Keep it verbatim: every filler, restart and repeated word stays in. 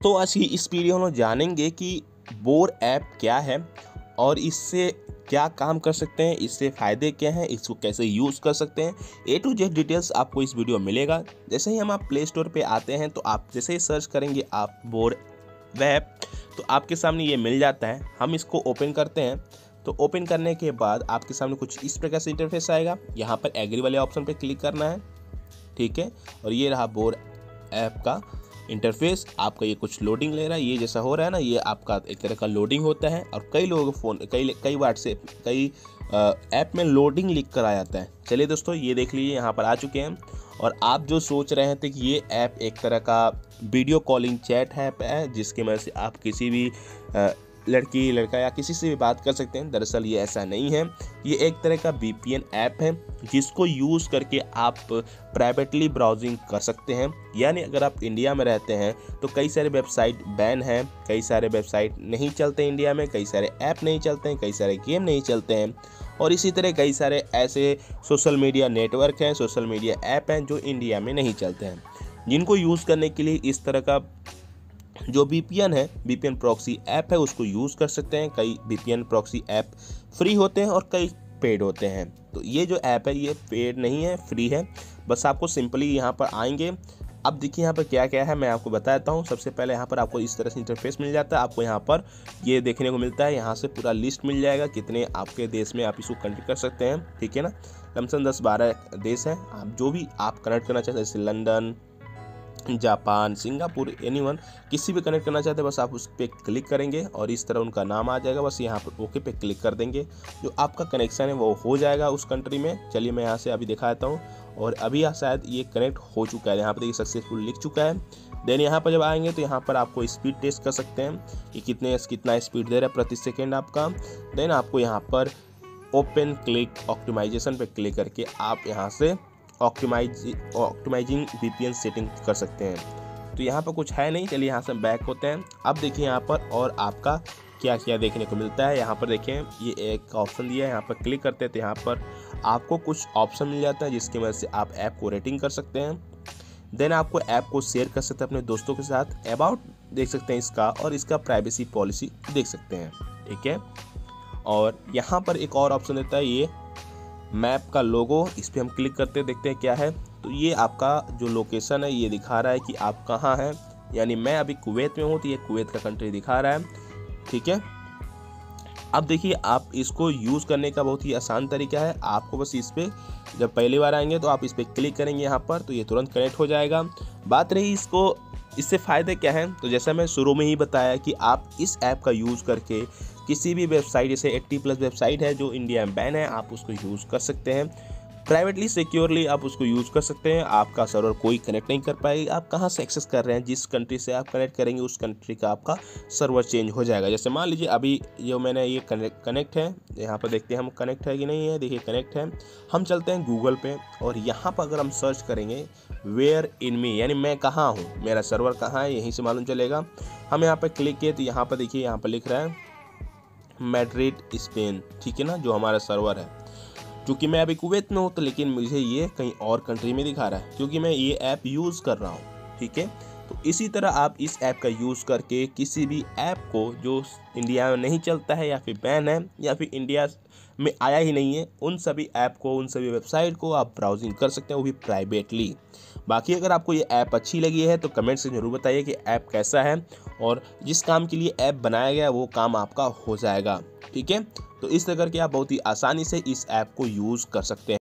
तो आज की इस वीडियो में जानेंगे कि बोर ऐप क्या है और इससे क्या काम कर सकते हैं, इससे फ़ायदे क्या हैं, इसको कैसे यूज़ कर सकते हैं। ए टू जेड डिटेल्स आपको इस वीडियो में मिलेगा। जैसे ही हम आप प्ले स्टोर पे आते हैं तो आप जैसे ही सर्च करेंगे आप बोर ऐप, तो आपके सामने ये मिल जाता है। हम इसको ओपन करते हैं तो ओपन करने के बाद आपके सामने कुछ इस प्रकार से इंटरफेस आएगा। यहाँ पर एग्री वाले ऑप्शन पर क्लिक करना है, ठीक है। और ये रहा बोर ऐप का इंटरफेस। आपका ये कुछ लोडिंग ले रहा है, ये जैसा हो रहा है ना, ये आपका एक तरह का लोडिंग होता है। और कई लोगों के फ़ोन कई कई बार से कई ऐप में लोडिंग लिख कर आ जाता है। चलिए दोस्तों, ये देख लीजिए यहाँ पर आ चुके हैं। और आप जो सोच रहे थे कि ये ऐप एक तरह का वीडियो कॉलिंग चैट ऐप है जिसकी मदद से आप किसी भी आ, लड़की लड़का या किसी से भी बात कर सकते हैं, दरअसल ये ऐसा नहीं है। ये एक तरह का वी पी एन ऐप है जिसको यूज़ करके आप प्राइवेटली ब्राउजिंग कर सकते हैं। यानी अगर आप इंडिया में रहते हैं तो कई सारे वेबसाइट बैन हैं, कई सारे वेबसाइट नहीं चलते इंडिया में, कई सारे ऐप नहीं चलते हैं, कई सारे गेम नहीं चलते हैं। और इसी तरह कई सारे ऐसे सोशल मीडिया नेटवर्क हैं, सोशल मीडिया ऐप हैं जो इंडिया में नहीं चलते हैं, जिनको यूज़ करने के लिए इस तरह का जो वी पी एन है, V P N proxy app है, उसको यूज़ कर सकते हैं। कई V P N proxy app free होते हैं और कई पेड होते हैं। तो ये जो ऐप है ये पेड नहीं है, फ्री है। बस आपको सिंपली यहाँ पर आएंगे। अब देखिए यहाँ पर क्या क्या है मैं आपको बता देता हूँ। सबसे पहले यहाँ पर आपको इस तरह से इंटरफेस मिल जाता है। आपको यहाँ पर ये देखने को मिलता है, यहाँ से पूरा लिस्ट मिल जाएगा कितने आपके देश में आप इसको कनेक्ट कर सकते हैं, ठीक है ना। लमसम दस बारह देश हैं, आप जो भी आप कनेक्ट करना चाहते हैं, जैसे लंदन, जापान, सिंगापुर, एनीवन, किसी भी कनेक्ट करना चाहते हैं बस आप उस पर क्लिक करेंगे और इस तरह उनका नाम आ जाएगा। बस यहाँ पर ओके पे क्लिक कर देंगे, जो आपका कनेक्शन है वो हो जाएगा उस कंट्री में। चलिए मैं यहाँ से अभी दिखा देता हूँ और अभी शायद ये कनेक्ट हो चुका है। यहाँ पर देखिए सक्सेसफुल लिख चुका है। देन यहाँ पर जब आएंगे तो यहाँ पर आपको स्पीड टेस्ट कर सकते हैं कि कितने कितना स्पीड दे रहा है प्रति सेकेंड आपका। देन आपको यहाँ पर ओपन क्लिक ऑप्टिमाइजेशन पर क्लिक करके आप यहाँ से optimize optimizing V P N setting कर सकते हैं। तो यहाँ पर कुछ है नहीं, चलिए यहाँ से बैक होते हैं। अब देखिए यहाँ पर और आपका क्या क्या देखने को मिलता है। यहाँ पर देखें ये एक ऑप्शन दिया है, यहाँ पर क्लिक करते हैं तो यहाँ पर आपको कुछ ऑप्शन मिल जाता है जिसकी वजह से आप ऐप को रेटिंग कर सकते हैं। देन आपको ऐप को शेयर कर सकते हैं अपने दोस्तों के साथ, अबाउट देख सकते हैं इसका, और इसका प्राइवेसी पॉलिसी देख सकते हैं, ठीक है। और यहाँ पर एक और ऑप्शन देता है ये मैप का लोगो, इस पर हम क्लिक करते हैं, देखते हैं क्या है। तो ये आपका जो लोकेशन है ये दिखा रहा है कि आप कहाँ हैं। यानी मैं अभी कुवैत में हूँ तो ये कुवैत का कंट्री दिखा रहा है, ठीक है। अब देखिए आप इसको यूज़ करने का बहुत ही आसान तरीका है। आपको बस इस पर जब पहली बार आएंगे तो आप इस पर क्लिक करेंगे यहाँ पर, तो ये तुरंत कनेक्ट हो जाएगा। बात रही इसको इससे फ़ायदे क्या हैं, तो जैसा मैं शुरू में ही बताया कि आप इस ऐप का यूज़ करके किसी भी वेबसाइट, जैसे अस्सी प्लस वेबसाइट है जो इंडिया में बैन है, आप उसको यूज़ कर सकते हैं। प्राइवेटली सिक्योरली आप उसको यूज़ कर सकते हैं। आपका सर्वर कोई कनेक्ट नहीं कर पाएगा। आप कहाँ से एक्सेस कर रहे हैं, जिस कंट्री से आप कनेक्ट करेंगे उस कंट्री का आपका सर्वर चेंज हो जाएगा। जैसे मान लीजिए अभी जो मैंने ये कनेक्ट कनेक्ट है, यहाँ पर देखते हैं हम कनेक्ट है कि नहीं है। देखिए कनेक्ट है। हम चलते हैं गूगल पे और यहाँ पर अगर हम सर्च करेंगे वेयर इन मी, यानी मैं कहाँ हूँ, मेरा सर्वर कहाँ है, यहीं से मालूम चलेगा। हम यहाँ पर क्लिक किए तो यहाँ पर देखिए यहाँ पर लिख रहा है मैड्रिड स्पेन, ठीक है ना, जो हमारा सर्वर है। क्योंकि मैं अभी कुवैत में हूँ तो लेकिन मुझे ये कहीं और कंट्री में दिखा रहा है क्योंकि मैं ये ऐप यूज़ कर रहा हूँ, ठीक है। तो इसी तरह आप इस ऐप का यूज़ करके किसी भी ऐप को जो इंडिया में नहीं चलता है या फिर बैन है या फिर इंडिया में आया ही नहीं है, उन सभी ऐप को, उन सभी वेबसाइट को आप ब्राउजिंग कर सकते हैं, वो भी प्राइवेटली। बाकी अगर आपको ये ऐप अच्छी लगी है तो कमेंट से ज़रूर बताइए कि ऐप कैसा है, और जिस काम के लिए ऐप बनाया गया वो काम आपका हो जाएगा, ठीक है। तो इस तरह करके आप बहुत ही आसानी से इस ऐप को यूज़ कर सकते हैं।